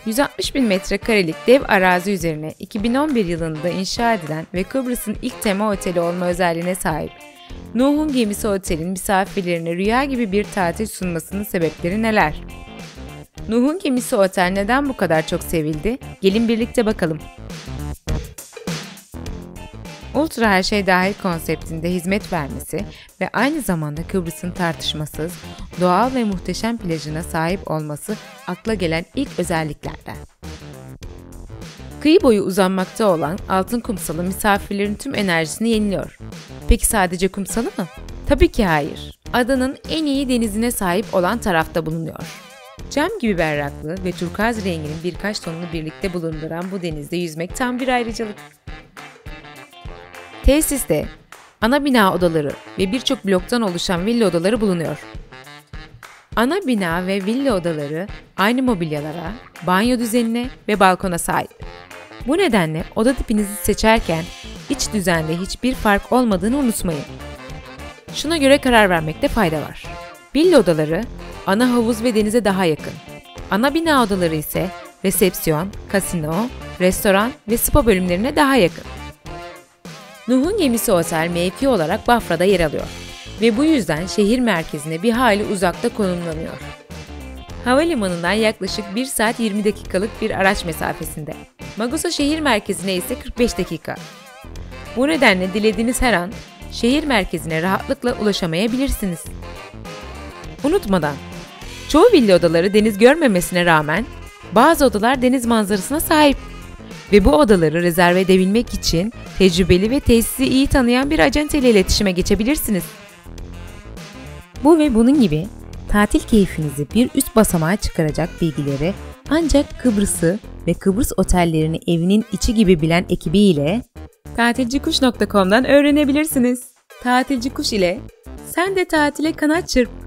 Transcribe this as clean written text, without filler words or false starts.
160 bin metrekarelik dev arazi üzerine 2011 yılında inşa edilen ve Kıbrıs'ın ilk tema oteli olma özelliğine sahip Nuh'un Gemisi Otel'in misafirlerine rüya gibi bir tatil sunmasının sebepleri neler? Nuh'un Gemisi Otel neden bu kadar çok sevildi? Gelin birlikte bakalım. Ultra her şey dahil konseptinde hizmet vermesi ve aynı zamanda Kıbrıs'ın tartışmasız, doğal ve muhteşem plajına sahip olması akla gelen ilk özelliklerden. Kıyı boyu uzanmakta olan altın kumsalı misafirlerin tüm enerjisini yeniliyor. Peki sadece kumsalı mı? Tabii ki hayır. Adanın en iyi denizine sahip olan tarafta bulunuyor. Cam gibi berraklığı ve turkuaz renginin birkaç tonunu birlikte bulunduran bu denizde yüzmek tam bir ayrıcalık. Tesiste ana bina odaları ve birçok bloktan oluşan villa odaları bulunuyor. Ana bina ve villa odaları aynı mobilyalara, banyo düzenine ve balkona sahip. Bu nedenle oda tipinizi seçerken iç düzende hiçbir fark olmadığını unutmayın. Şuna göre karar vermekte fayda var. Villa odaları ana havuz ve denize daha yakın. Ana bina odaları ise resepsiyon, kasino, restoran ve spa bölümlerine daha yakın. Nuh'un Gemisi Otel mevki olarak Bafra'da yer alıyor ve bu yüzden şehir merkezine bir hayli uzakta konumlanıyor. Havalimanından yaklaşık 1 saat 20 dakikalık bir araç mesafesinde. Magusa şehir merkezine ise 45 dakika. Bu nedenle dilediğiniz her an şehir merkezine rahatlıkla ulaşamayabilirsiniz. Unutmadan, çoğu villa odaları deniz görmemesine rağmen bazı odalar deniz manzarasına sahip. Ve bu odaları rezerve edebilmek için tecrübeli ve tesisi iyi tanıyan bir acente ile iletişime geçebilirsiniz. Bu ve bunun gibi tatil keyfinizi bir üst basamağa çıkaracak bilgileri ancak Kıbrıs'ı ve Kıbrıs otellerini evinin içi gibi bilen ekibiyle tatilcikuş.com'dan öğrenebilirsiniz. Tatilci Kuş ile sen de tatile kanat çırp.